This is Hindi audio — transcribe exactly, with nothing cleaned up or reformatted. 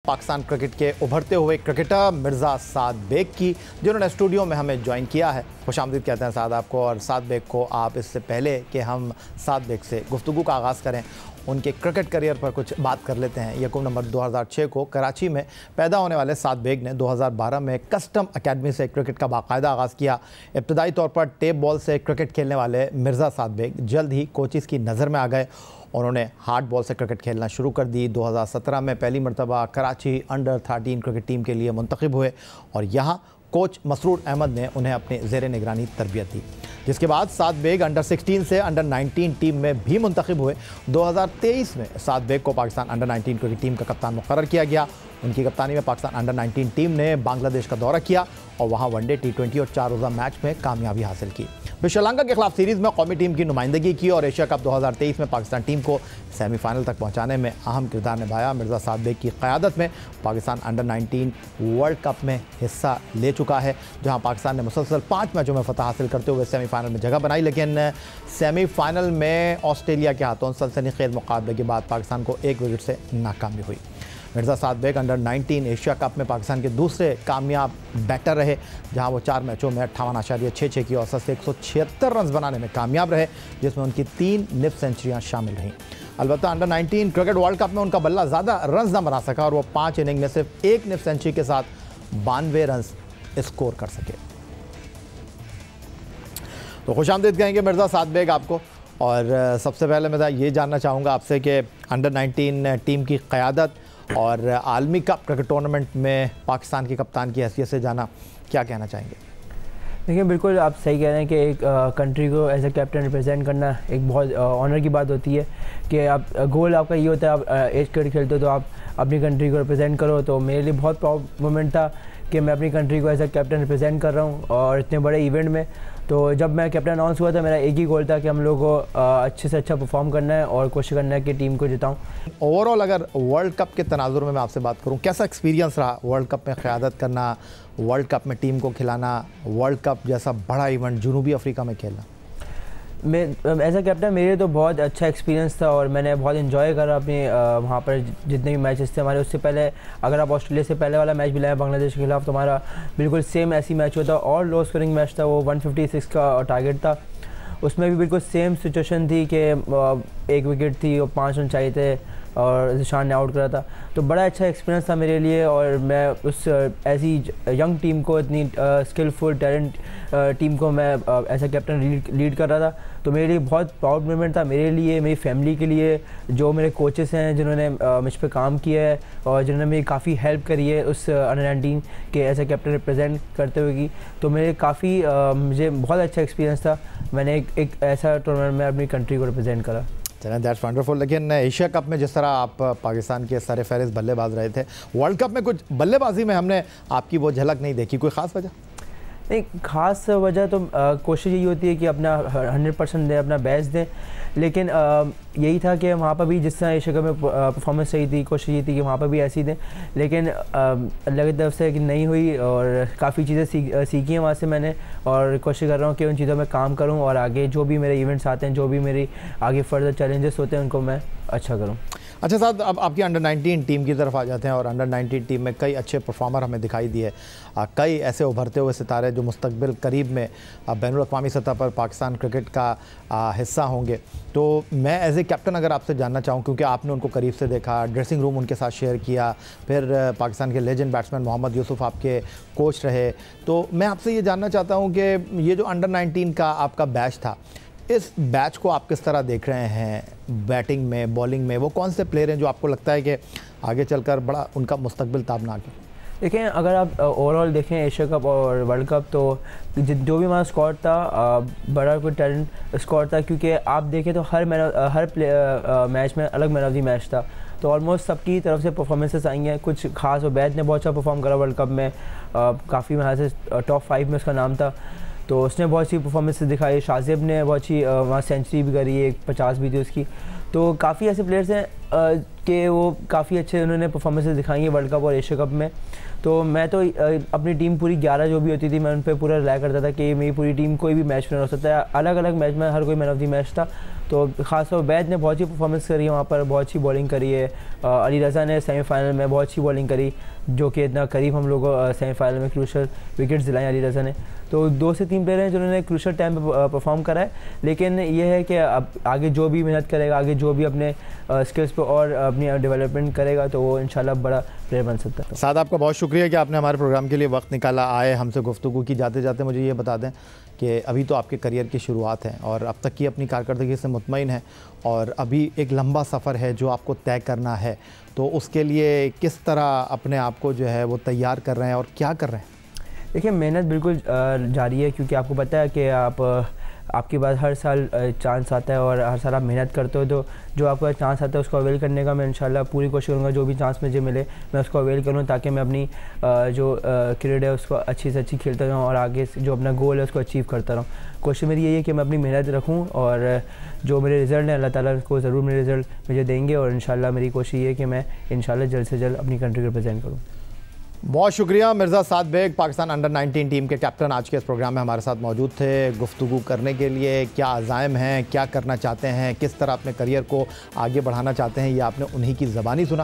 पाकिस्तान क्रिकेट के उभरते हुए क्रिकेटर मिर्ज़ा साद बेग की, जिन्होंने स्टूडियो में हमें ज्वाइन किया है। खुशामदीद कहते हैं साद आपको। और साद बेग को आप इससे पहले कि हम साद बेग से गुफ्तगू का आगाज़ करें, उनके क्रिकेट करियर पर कुछ बात कर लेते हैं। यकम नवंबर दो हज़ार छह को कराची में पैदा होने वाले साद बेग ने दो हज़ार बारह में कस्टम अकेडमी से क्रिकेट का बाकायदा आगाज़ किया। इब्तदाई तौर पर टेप बॉल से क्रिकेट खेलने वाले मिर्ज़ा साद बेग जल्द ही कोचेस की नज़र में आ गए। उन्होंने हार्ड बॉल से क्रिकेट खेलना शुरू कर दी। दो हज़ार सत्रह में पहली मरतबा Karachi under thirteen cricket team के लिए मुंतखब हुए और यहाँ कोच मसरूर अहमद ने उन्हें अपने ज़ेर निगरानी तरबियत दी, जिसके बाद साद बेग अंडर सिक्सटीन से अंडर नाइनटीन टीम में भी मुंतखब हुए। दो हज़ार तेईस में साद बेग को Pakistan under nineteen cricket team का कप्तान मुकर्रर किया गया। उनकी कप्तानी में पाकिस्तान अंडर नाइनटीन टीम ने बांग्लादेश का दौरा किया और वहाँ वनडे, टी ट्वेंटी और चार रोज़ा मैच में कामयाबी हासिल की। फिर श्रीलंका के खिलाफ सीरीज़ में कौमी टीम की नुमाइंदगी की और एशिया कप दो हज़ार तेईस में पाकिस्तान टीम को सेमीफाइनल तक पहुंचाने में अहम किरदार निभाया। मिर्ज़ा साद बेग की क़यादत में Pakistan under nineteen world cup में हिस्सा ले चुका है, जहां पाकिस्तान ने मुसलसल पाँच मैचों में फतह हासिल करते हुए सेमीफाइनल में जगह बनाई। लेकिन सेमीफाइनल में ऑस्ट्रेलिया के हाथों सनसनीखेज़ मुकाबले के बाद पाकिस्तान को एक विकेट से नाकामी हुई। Mirza Saad Baig under nineteen Asia cup में पाकिस्तान के दूसरे कामयाब बैटर रहे, जहां वो चार मैचों में अट्ठावन आशारिया छः छः की औसत से एक सौ छिहत्तर रन बनाने में कामयाब रहे, जिसमें उनकी तीन निफ सेंचुरियां शामिल रहीं। अलबत्ता under nineteen cricket world cup में उनका बल्ला ज़्यादा रन न बना सका और वो पाँच इनिंग में सिर्फ एक निफ सेंचुरी के साथ बानवे रन स्कोर कर सके। तो खुशामदीद कहेंगे मिर्ज़ा साद बेग आपको। और सबसे पहले मैं ये जानना चाहूँगा आपसे कि अंडर नाइनटीन टीम की क़यादत और आलमी कप क्रिकेट टूर्नामेंट में पाकिस्तान की कप्तान की हैसियत से जाना, क्या कहना चाहेंगे? देखिए, बिल्कुल आप सही कह रहे हैं कि एक कंट्री को एज ए कैप्टन रिप्रेजेंट करना एक बहुत ऑनर की बात होती है कि आप गोल आपका ये होता है, आप एज क्रिकेट खेलते हो तो आप अपनी कंट्री को रिप्रेजेंट करो। तो मेरे लिए बहुत प्राउड मोमेंट था कि मैं अपनी कंट्री को एज ए कैप्टन रिप्रेजेंट कर रहा हूँ और इतने बड़े इवेंट में। तो जब मैं कैप्टन अनाउंस हुआ था, मेरा एक ही गोल था कि हम लोगों को अच्छे से अच्छा परफॉर्म करना है और कोशिश करना है कि टीम को जिताऊं। ओवरऑल अगर वर्ल्ड कप के तनाजुर में मैं आपसे बात करूं, कैसा एक्सपीरियंस रहा वर्ल्ड कप में क़यादत करना, वर्ल्ड कप में टीम को खिलाना, वर्ल्ड कप जैसा बड़ा इवेंट जनूबी अफ्रीका में खेलना? मैं एज ए कैप्टन मेरे लिए तो बहुत अच्छा एक्सपीरियंस था और मैंने बहुत इन्जॉय करा अपने वहाँ पर जितने भी मैचेस थे हमारे। उससे पहले अगर आप ऑस्ट्रेलिया से पहले वाला मैच भी लाया बांग्लादेश के खिलाफ, तो हमारा बिल्कुल सेम ऐसी मैच हुआ था और लो स्कोरिंग मैच था। वो वन फिफ्टी सिक्स का टारगेट था, उसमें भी बिल्कुल सेम सिचुएशन थी कि एक विकेट थी और पाँच रन चाहिए थे और जिशान ने आउट करा था। तो बड़ा अच्छा एक्सपीरियंस था मेरे लिए और मैं उस ऐसी यंग टीम को, इतनी स्किलफुल टैलेंट टीम को मैं as a captain lead lead कर रहा था। तो मेरे लिए बहुत प्राउड मोमेंट था, मेरे लिए, मेरी फैमिली के लिए, जो मेरे कोचेस हैं जिन्होंने मुझ पर काम किया है और जिन्होंने मेरी काफ़ी हेल्प करी है उस अंडर नाइनटीन के एज ए कैप्टन रिप्रेजेंट करते हुए की। तो मेरे काफ़ी मुझे बहुत अच्छा एक्सपीरियंस था। मैंने एक, एक ऐसा टूर्नामेंट में अपनी कंट्री को रिप्रेजेंट करा। चलें, दैट्स वंडरफुल। लेकिन एशिया कप में जिस तरह आप पाकिस्तान के सर फहरिस्त बल्लेबाज रहे थे, वर्ल्ड कप में कुछ बल्लेबाजी में हमने आपकी वो झलक नहीं देखी, कोई ख़ास वजह? नहीं, ख़ास वजह तो आ, कोशिश यही होती है कि अपना हंड्रेड परसेंट दें, अपना बेस्ट दें। लेकिन आ, यही था कि वहाँ पर भी जिस तरह एशिया कप में परफॉर्मेंस सही थी, कोशिश ये थी कि वहाँ पर भी ऐसी दें। लेकिन अल्लाह की तरफ से कि नहीं हुई और काफ़ी चीज़ें सीख सीखी हैं वहाँ से मैंने और कोशिश कर रहा हूँ कि उन चीज़ों में काम करूँ और आगे जो भी मेरे इवेंट्स आते हैं, जो भी मेरी आगे फर्दर चैलेंजेस होते हैं, उनको मैं अच्छा करूँ। अच्छा साहब, अब आपकी अंडर नाइनटीन टीम की तरफ आ जाते हैं और अंडर नाइनटीन टीम में कई अच्छे परफॉर्मर हमें दिखाई दिए, कई ऐसे उभरते हुए सितारे जो मुस्तकबिल करीब में बैनुल अक़वामी सतह पर पाकिस्तान क्रिकेट का हिस्सा होंगे। तो मैं एज ए कैप्टन अगर आपसे जानना चाहूँ, क्योंकि आपने उनको करीब से देखा, ड्रेसिंग रूम उनके साथ शेयर किया, फिर पाकिस्तान के लेजेंड बैट्समैन मोहम्मद यूसुफ आपके कोच रहे, तो मैं आपसे ये जानना चाहता हूँ कि ये जो अंडर नाइनटीन का आपका बैच था, इस बैच को आप किस तरह देख रहे हैं? बैटिंग में, बॉलिंग में, वो कौन से प्लेयर हैं जो आपको लगता है कि आगे चलकर बड़ा उनका मुस्तकबिल ताबनाक है? देखें, अगर आप ओवरऑल देखें एशिया कप और वर्ल्ड कप, तो जो भी हमारा स्क्वाड था बड़ा कोई टैलेंट स्क्वाड था, क्योंकि आप देखें तो हर मैन हर प्ले मैच में अलग मैन ऑफ द मैच था। तो ऑलमोस्ट सबकी तरफ से परफॉर्मेंसेस आई हैं। कुछ खास, और बैच ने बहुत अच्छा परफॉर्म करा वर्ल्ड कप में, काफ़ी वहाँ से टॉप फाइव में उसका नाम था, तो उसने बहुत सी परफॉर्मेंसेस दिखाई। शाजिब ने बहुत अच्छी वहाँ सेंचुरी भी करी, एक पचास भी थी उसकी। तो काफ़ी ऐसे प्लेयर्स हैं कि वो काफ़ी अच्छे उन्होंने परफॉर्मेंसेस दिखाई हैं वर्ल्ड कप और एशिया कप में। तो मैं तो अपनी टीम पूरी ग्यारह जो भी होती थी मैं उन पर पूरा रिलाय करता था कि मेरी पूरी टीम कोई भी मैच विनर हो सकता है। अलग अलग मैच में हर कोई मैन ऑफ द मैच था। तो खासतौर वैद ने बहुत अच्छी परफॉर्मेंस करी है वहाँ पर, बहुत अच्छी बॉलिंग करी है। अली रज़ा ने सेमीफाइनल में बहुत अच्छी बॉलिंग करी, जो कि इतना करीब हम लोग को सेमीफाइनल में क्रूशल विकेट्स दिलाई अली रज़ा ने। तो दो से तीन प्लेयर हैं जिन्होंने क्रूशल टाइम पे परफॉर्म करा है। लेकिन ये है कि अब आगे जो भी मेहनत करेगा, आगे जो भी अपने स्किल्स पे और अपनी डेवलपमेंट करेगा तो वो इंशाल्लाह बड़ा प्लेयर बन सकता है। साद आपका बहुत शुक्रिया कि आपने हमारे प्रोग्राम के लिए वक्त निकाला, आए हमसे गुफ्तगू की। जाते जाते मुझे ये बता दें कि अभी तो आपके करियर की शुरुआत है और अब तक की अपनी कारकर्दगी से मुतमईन है और अभी एक लंबा सफ़र है जो आपको तय करना है, तो उसके लिए किस तरह अपने आप को जो है वो तैयार कर रहे हैं और क्या कर रहे हैं? देखिए, मेहनत बिल्कुल जारी है, क्योंकि आपको पता है कि आप आपके पास हर साल चांस आता है और हर साल आप मेहनत करते हो, तो जो आपका चांस आता है उसको अवेल करने का मैं इंशाल्लाह पूरी कोशिश करूँगा। जो भी चांस मुझे मिले मैं उसको अवेल करूँ, ताकि मैं अपनी जो करियर है उसको अच्छी से अच्छी खेलता रहूँ और आगे जो अपना गोल है उसको अचीव करता रहूँ। कोशिश मेरी यही है कि मैं अपनी मेहनत रखूँ और जो मेरे रिज़ल्ट हैं अल्लाह ताला को ज़रूर मेरे रिज़ल्ट मुझे देंगे और इंशाल्लाह मेरी कोशिश ये है कि मैं इंशाल्लाह जल्द से जल्द अपनी कंट्री को रिप्रेजेंट करूँ। बहुत शुक्रिया। Mirza Saad Baig Pakistan under nineteen team के कैप्टन आज के इस प्रोग्राम में हमारे साथ मौजूद थे गुफ्तगू करने के लिए। क्या अज़ाइम हैं, क्या करना चाहते हैं, किस तरह अपने करियर को आगे बढ़ाना चाहते हैं, ये आपने उन्हीं की ज़बानी सुना।